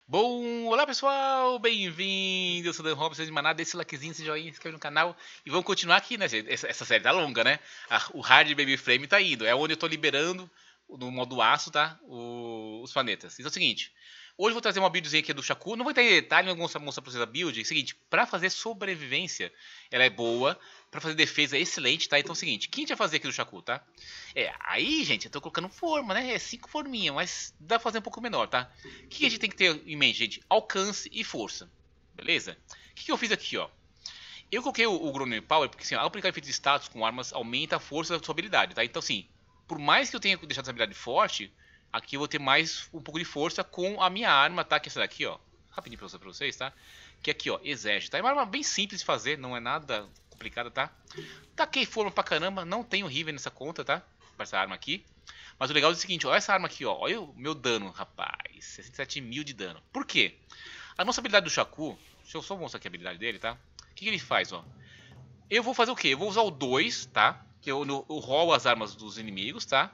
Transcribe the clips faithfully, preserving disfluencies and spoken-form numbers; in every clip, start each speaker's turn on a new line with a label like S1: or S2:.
S1: Bom, olá pessoal, bem-vindos, eu sou o Dan Robson de Maná, deixa o likezinho, esse joinha, se inscreve no canal e vamos continuar aqui, né, gente? Essa, essa série tá longa, né? A- o Hard Baby Frame tá indo, é onde eu tô liberando, no modo aço, tá? O- os planetas. Então é o seguinte, hoje eu vou trazer uma buildzinha aqui do Shaku, não vou entrar em detalhe, mas vou mostrar, mostrar pra vocês a build. É o seguinte, pra fazer sobrevivência, ela é boa, pra fazer defesa é excelente, tá? Então é o seguinte, o que a gente vai fazer aqui do Shaku, tá? É, aí, gente, eu tô colocando forma, né? É cinco forminhas, mas dá pra fazer um pouco menor, tá? O que a gente tem que ter em mente, gente? Alcance e força. Beleza? O que, que eu fiz aqui, ó? Eu coloquei o, o Growing Power porque, assim, ao aplicar efeitos de status com armas, aumenta a força da sua habilidade, tá? Então, assim, por mais que eu tenha deixado essa habilidade forte, aqui eu vou ter mais um pouco de força com a minha arma, tá? Que é essa daqui, ó. Rapidinho pra pra vocês, tá? Que é aqui, ó, Exército, tá? É uma arma bem simples de fazer, não é nada complicada, tá? Taquei forma pra caramba, não tenho Riven nessa conta, tá? Pra essa arma aqui. Mas o legal é o seguinte, olha essa arma aqui, ó. Olha o meu dano, rapaz. sessenta e sete mil de dano. Por quê? A nossa habilidade do Shaku, deixa eu só mostrar aqui a habilidade dele, tá? O que, que ele faz, ó? Eu vou fazer o quê? Eu vou usar o dois, tá? Que eu, eu rolo as armas dos inimigos, tá?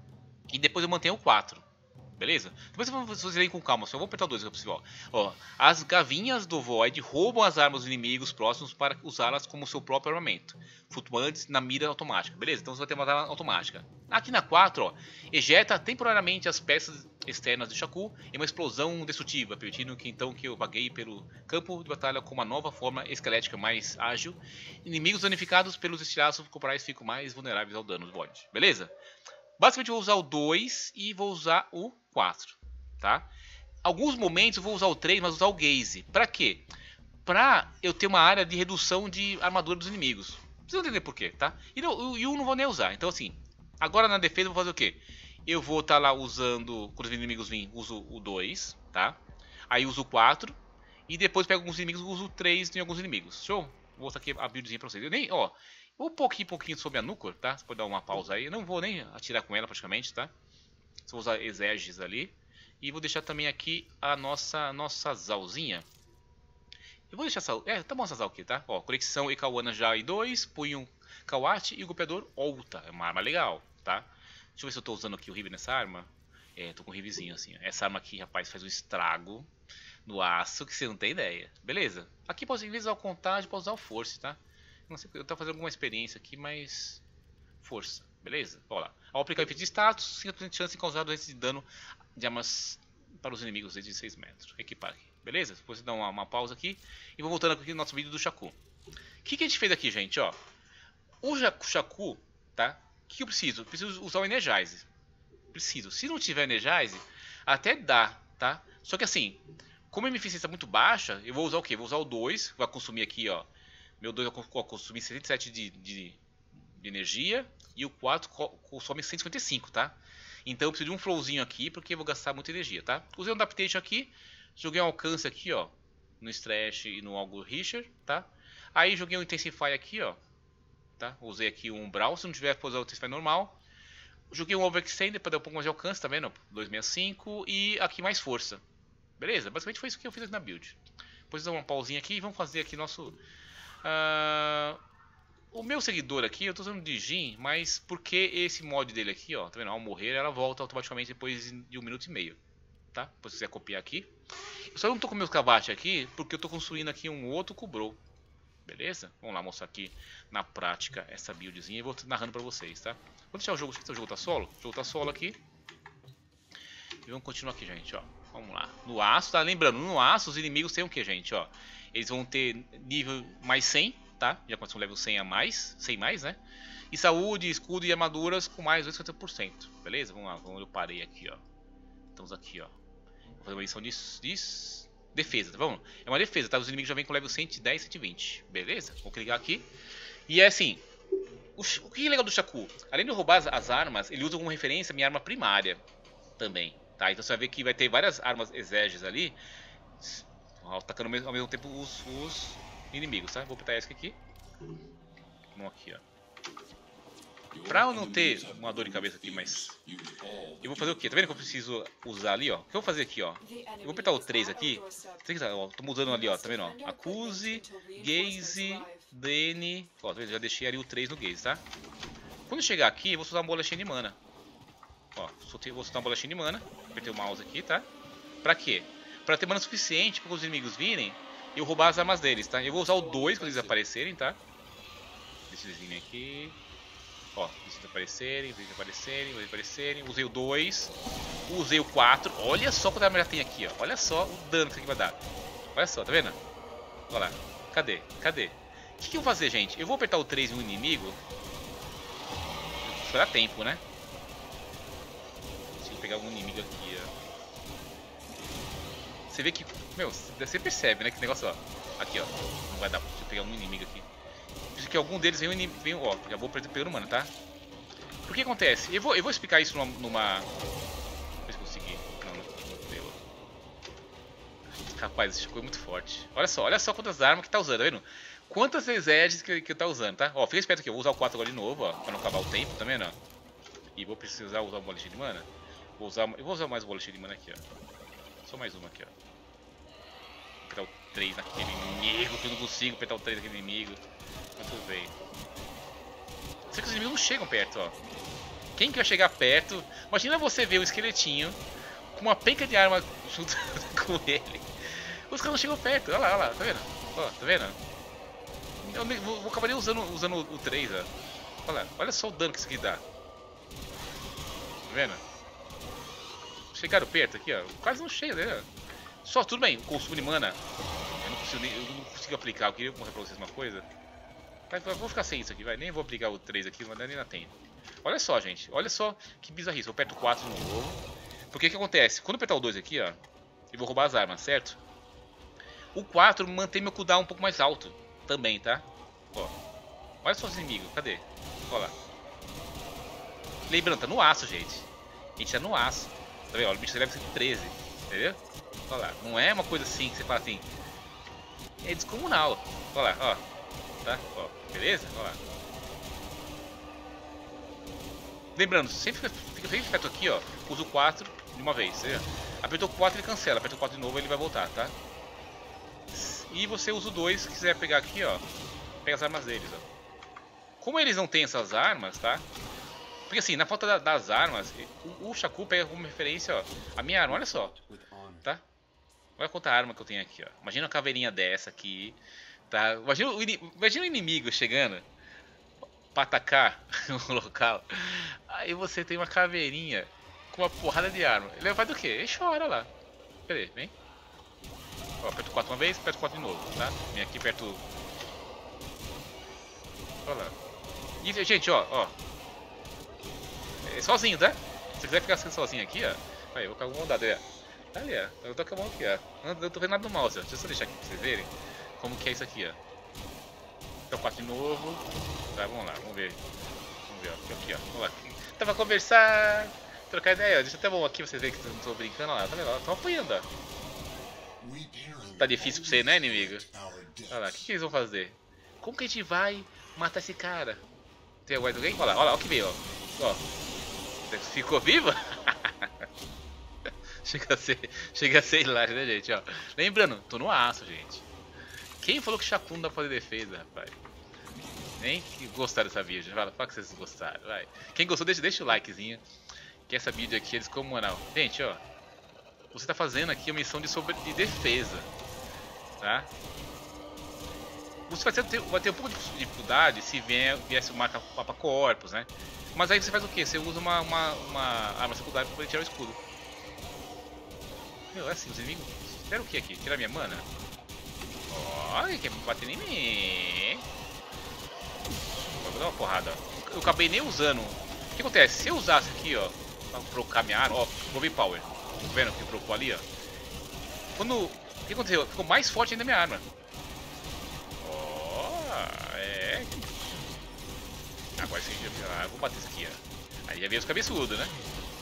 S1: E depois eu mantenho o quatro. Beleza? Depois vocês verem com calma, só vou apertar o dois que é possível. Ó. Ó, as gavinhas do Void roubam as armas dos inimigos próximos para usá-las como seu próprio armamento, flutuantes na mira automática. Beleza? Então você vai ter uma arma automática. Aqui na quatro, ó, ejeta temporariamente as peças externas do Shaku em uma explosão destrutiva, permitindo que então que eu vagueie pelo campo de batalha com uma nova forma esquelética mais ágil. Inimigos danificados pelos estilhaços corporais ficam mais vulneráveis ao dano do Void. Beleza? Basicamente eu vou usar o dois e vou usar o quatro, tá? Alguns momentos eu vou usar o três, mas usar o Gaze. Pra quê? Pra eu ter uma área de redução de armadura dos inimigos. Vocês vão entender por quê, tá? E o um não vou nem usar. Então assim, agora na defesa eu vou fazer o quê? Eu vou estar tá lá usando, quando os inimigos virem, uso o dois, tá? Aí uso o quatro. E depois pego alguns inimigos e uso o três em alguns inimigos. Show? Vou mostrar aqui a buildzinha pra vocês. Eu nem, ó, um pouquinho, pouquinho sobre a Nucor, tá? Você pode dar uma pausa aí. Eu não vou nem atirar com ela praticamente, tá? Só vou usar Exerges ali. E vou deixar também aqui a nossa, nossa Zalzinha. Eu vou deixar essa... É, tá bom essa Zal aqui, tá? Ó, conexão Ekawana já em dois, punho Kawate e o golpeador Olta. É uma arma legal, tá? Deixa eu ver se eu tô usando aqui o Rive nessa arma. É, tô com um Rivezinho assim. Ó. Essa arma aqui, rapaz, faz um estrago no aço que você não tem ideia. Beleza? Aqui, posso, em vez de usar o Contágio, posso usar o Force, tá? Não sei, eu tô fazendo alguma experiência aqui, mas... Força, beleza? Olha lá. Ao aplicar o efeito de status, cinquenta por cento de chance de causar doença de dano de armas para os inimigos desde seis metros. Equipar aqui, beleza? Depois dar uma, uma pausa aqui. E vou voltando aqui no nosso vídeo do Shaku. O que, que a gente fez aqui, gente? Ó, o Shaku, tá? O que eu preciso? Eu preciso usar o Energize. Preciso. Se não tiver Energize, até dá, tá? Só que assim, como a minha eficiência é muito baixa, eu vou usar o quê? Vou usar o dois, vai consumir aqui, ó. Meu dois vai consumir setenta e sete de, de, de energia e o quatro consome cento e cinquenta e cinco, tá? Então eu preciso de um flowzinho aqui porque eu vou gastar muita energia, tá? Usei um adaptation aqui, joguei um alcance aqui, ó, no Stretch e no Algo Richer, tá? Aí joguei um Intensify aqui, ó, tá? Usei aqui um Umbral, se não tiver, vou usar o Intensify normal. Joguei um Overextender para dar um pouco mais de alcance, tá vendo? duzentos e sessenta e cinco e aqui mais força. Beleza? Basicamente foi isso que eu fiz aqui na build. Depois dar uma pausinha aqui e vamos fazer aqui nosso... Uh, o meu seguidor aqui, eu tô usando de Jhin, mas porque esse mod dele aqui, ó, tá vendo? Ao morrer, ela volta automaticamente depois de um minuto e meio, tá? Depois se quiser copiar aqui. Eu só não tô com meus cavates aqui, porque eu tô construindo aqui um outro Kubrou. Beleza? Vamos lá mostrar aqui na prática essa buildzinha e vou narrando pra vocês, tá? Vou deixar o jogo, o jogo tá solo? O jogo tá solo aqui. E vamos continuar aqui, gente, ó. Vamos lá. No aço, tá? Lembrando, no aço os inimigos têm o que, gente, ó? Eles vão ter nível mais cem, tá? Já começam level cem a mais, cem mais, né? E saúde, escudo e armaduras com mais dois cinquenta por cento. Beleza? Vamos lá, vamos, eu parei aqui, ó. Estamos aqui, ó. Vou fazer uma edição de, de defesa, tá bom? É uma defesa, tá? Os inimigos já vêm com level cento e dez, cento e vinte. Beleza? Vou clicar aqui. E é assim, o, o que é legal do Shaku? Além de roubar as, as armas, ele usa como referência a minha arma primária também, tá? Então você vai ver que vai ter várias armas exégias ali, atacando ao mesmo, ao mesmo tempo os, os inimigos, tá? Vou apertar esse aqui. Vamos aqui, ó. Pra eu não ter uma dor de cabeça aqui, mas... Eu vou fazer o quê? Tá vendo que eu preciso usar ali, ó? O que eu vou fazer aqui, ó? Eu vou apertar o três aqui. Tô mudando ali, ó. Tá vendo, ó? Acuse, Gaze, Dane... Ó, já deixei ali o três no Gaze, tá? Quando eu chegar aqui, eu vou soltar uma bolachinha de mana. Ó, soltei, vou soltar uma bolachinha de mana. Apertei o mouse aqui, tá? Pra quê? pra ter mana suficiente para os inimigos virem e eu roubar as armas deles, tá? Eu vou usar o dois quando eles aparecerem, tá? Deixa eles virem aqui. Ó, deixa eles aparecerem, deixa eles aparecerem, eles aparecerem. Usei o dois, usei o quatro. Olha só quanta arma já tem aqui, ó. Olha só o dano que isso aqui vai dar. Olha só, tá vendo? Olha lá. Cadê? Cadê? O que, que eu vou fazer, gente? Eu vou apertar o três em um inimigo. Isso vai dar tempo, né? Deixa eu pegar algum inimigo aqui, ó. Você vê que... Meu, você percebe, né? Que negócio, ó. Aqui, ó. Não vai dar. Deixa eu pegar um inimigo aqui. Preciso que algum deles venha, venha... Ó, já vou pegando mana, tá? Por que acontece? Eu vou, eu vou explicar isso numa... numa... Deixa eu conseguir. Não, não, não deu. Rapaz, esse Shaco é muito forte. Olha só, olha só quantas armas que tá usando, tá vendo? Quantas Exedges que, que tá usando, tá? Ó, fica esperto aqui. Eu vou usar o quatro agora de novo, ó. Pra não acabar o tempo, tá vendo? E vou precisar usar o boletim de mana. Vou usar... Eu vou usar mais o boletim de mana aqui, ó. Só mais uma aqui, ó. Vou apertar o três naquele inimigo, que eu não consigo apertar o três naquele inimigo. Mas tudo bem. Sei que os inimigos não chegam perto, ó. Quem que vai chegar perto? Imagina você ver um esqueletinho com uma penca de arma junto com ele. Os caras não chegam perto. Olha lá, olha lá, tá vendo? Ó, tá vendo? Eu vou, vou acabar nem usando, usando o três, ó. Olha lá, olha só o dano que isso aqui dá. Tá vendo? Chegaram perto aqui, ó. Quase não chega, né? Só, tudo bem, o consumo de mana. Eu não consigo, eu não consigo aplicar. Eu queria mostrar pra vocês uma coisa. Mas vou ficar sem isso aqui, vai. Nem vou aplicar o três aqui, mas ainda tem. Olha só, gente. Olha só que bizarrice. Eu aperto o quatro de novo. Porque que acontece? Quando eu apertar o dois aqui, ó, eu vou roubar as armas, certo? O quatro mantém meu cooldown um pouco mais alto também, tá? Ó. Olha só os inimigos. Cadê? Olha lá. Lembrando, tá no aço, gente. A gente tá no aço. Tá vendo? Olha, o bicho leva cento e treze. Entendeu? Olha lá. Não é uma coisa assim que você fala assim. É descomunal. Olha lá, ó. Tá? Ó. Beleza? Olha lá. Lembrando, sempre fica bem perto aqui, ó. Usa o quatro de uma vez. Entendeu? Apertou o quatro, ele cancela. Apertou o quatro de novo, ele vai voltar, tá? E você usa o dois, se quiser pegar aqui, ó. Pega as armas deles, ó. Como eles não têm essas armas, tá? Porque assim, na falta da, das armas, o, o Shaco pega como referência, ó. A minha arma, olha só. Tá? Olha quanta arma que eu tenho aqui, ó. Imagina uma caveirinha dessa aqui. Tá? Imagina o, imagina o inimigo chegando pra atacar o local. Aí você tem uma caveirinha com uma porrada de arma. Ele faz do quê? Ele chora lá. Cadê? Vem. Ó, aperto quatro uma vez, aperto quatro de novo, tá? Vem aqui perto. Olha lá. E, gente, ó, ó. É sozinho, tá? Se você quiser ficar sozinho aqui, ó. Aí, eu vou ficar com vontade, ó. Tá ali, ó. Eu tô com a mão aqui, ó. Eu não tô vendo nada do mouse, ó. Deixa eu só deixar aqui pra vocês verem como que é isso aqui, ó. Então, quatro de novo. Tá, vamos lá, vamos ver. Vamos ver, ó. Aqui, ó. Vamos lá. Tá pra conversar, trocar ideia, ó. Deixa até bom aqui pra vocês verem que eu não tô brincando, ó lá. Tá vendo? Estão apoiando, ó. Tá difícil pra você, né, inimigo? Olha lá, o que, que eles vão fazer? Como que a gente vai matar esse cara? Tem mais alguém? Olha lá, olha lá, olha que veio, ó. Ó. Ficou viva? chega a ser, chega a ser hilário, né, gente? Ó. Lembrando, tô no aço, gente. Quem falou que Shaco não dá pra fazer defesa, rapaz? Nem que gostaram dessa vídeo. Fala, fala que vocês gostaram, vai. Quem gostou, deixa, deixa o likezinho. Que essa vídeo aqui eles como moral. Gente, ó. Você tá fazendo aqui uma missão de, sobre, de defesa. Tá? Você vai ter, vai ter um pouco de dificuldade se vier, viesse o mapa, mapa corpus, né? Mas aí você faz o que? Você usa uma, uma, uma arma secundária para poder tirar o escudo. Meu, é assim, os inimigos. Espera o que aqui? Tirar minha mana? Olha, quer bater em mim. Vou dar uma porrada. Eu acabei nem usando. O que acontece? Se eu usasse aqui, ó, pra trocar minha arma, ó, Moving Power. Tá vendo que trocou ali, ó? Quando. O que aconteceu? Ficou mais forte ainda a minha arma. Ó, é. Agora sim, ah, eu vou bater isso aqui, ó. Aí já veio os cabeçudos, né?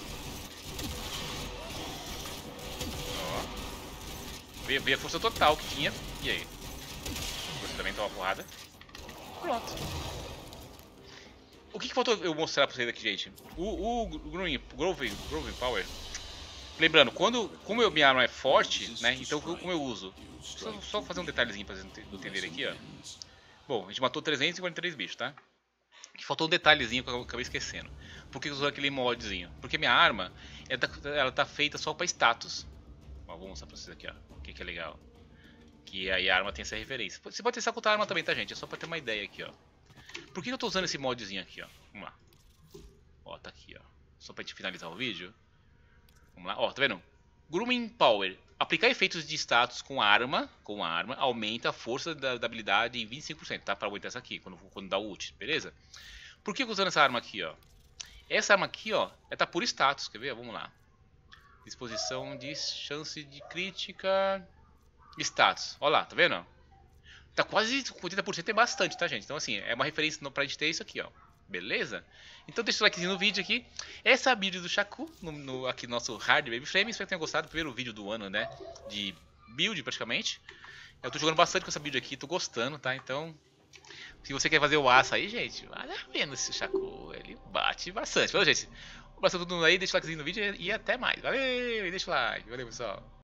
S1: Ó. Veio, veio a força total que tinha. E aí? Você também toma uma porrada. Pronto. O que, que faltou eu mostrar pra vocês aqui, gente? O, o Growing, Growing, Growing Power. Lembrando, quando, como eu, minha arma é forte, né? Então como eu uso? Só, só fazer um detalhezinho pra vocês entenderem aqui, ó. Bom, a gente matou trezentos e quarenta e três bichos, tá? Que faltou um detalhezinho que eu acabei esquecendo. Por que eu usei aquele modzinho? Porque minha arma, ela tá, ela tá feita só pra status. Ó, vou mostrar pra vocês aqui, ó. O que, que é legal. Que aí a arma tem essa referência. Você pode testar com outra arma também, tá, gente? É só pra ter uma ideia aqui, ó. Por que eu tô usando esse modzinho aqui, ó? Vamos lá. Ó, tá aqui, ó. Só pra gente finalizar o vídeo. Vamos lá. Ó, tá vendo? Grooming Power. Aplicar efeitos de status com arma, com a arma, aumenta a força da, da habilidade em vinte e cinco por cento, tá? Pra aumentar essa aqui, quando, quando dá ult, beleza? Por que eu tô usando essa arma aqui, ó? Essa arma aqui, ó, é tá por status, quer ver? Vamos lá. Disposição de chance de crítica... Status, olha lá, tá vendo? Tá quase com oitenta por cento, é bastante, tá, gente? Então, assim, é uma referência pra gente ter isso aqui, ó. Beleza? Então deixa o likezinho no vídeo aqui. Essa é a build do Shaku, no, no, aqui no nosso Hard Baby Frame. Espero que tenham gostado do primeiro vídeo do ano, né? De build, praticamente. Eu tô jogando bastante com essa build aqui, tô gostando, tá? Então, se você quer fazer o aço aí, gente, vale a pena esse Shaku. Ele bate bastante. Valeu, gente. Um abraço a todo mundo aí, deixa o likezinho no vídeo e até mais. Valeu, deixa o like. Valeu, pessoal.